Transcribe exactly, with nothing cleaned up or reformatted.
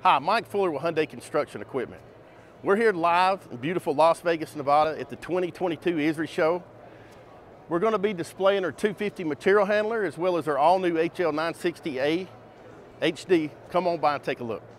Hi, Mike Fuller with Hyundai Construction Equipment. We're here live in beautiful Las Vegas, Nevada at the twenty twenty-two I S R I show. We're going to be displaying our two fifty material handler as well as our all-new H L nine sixty A H D. Come on by and take a look.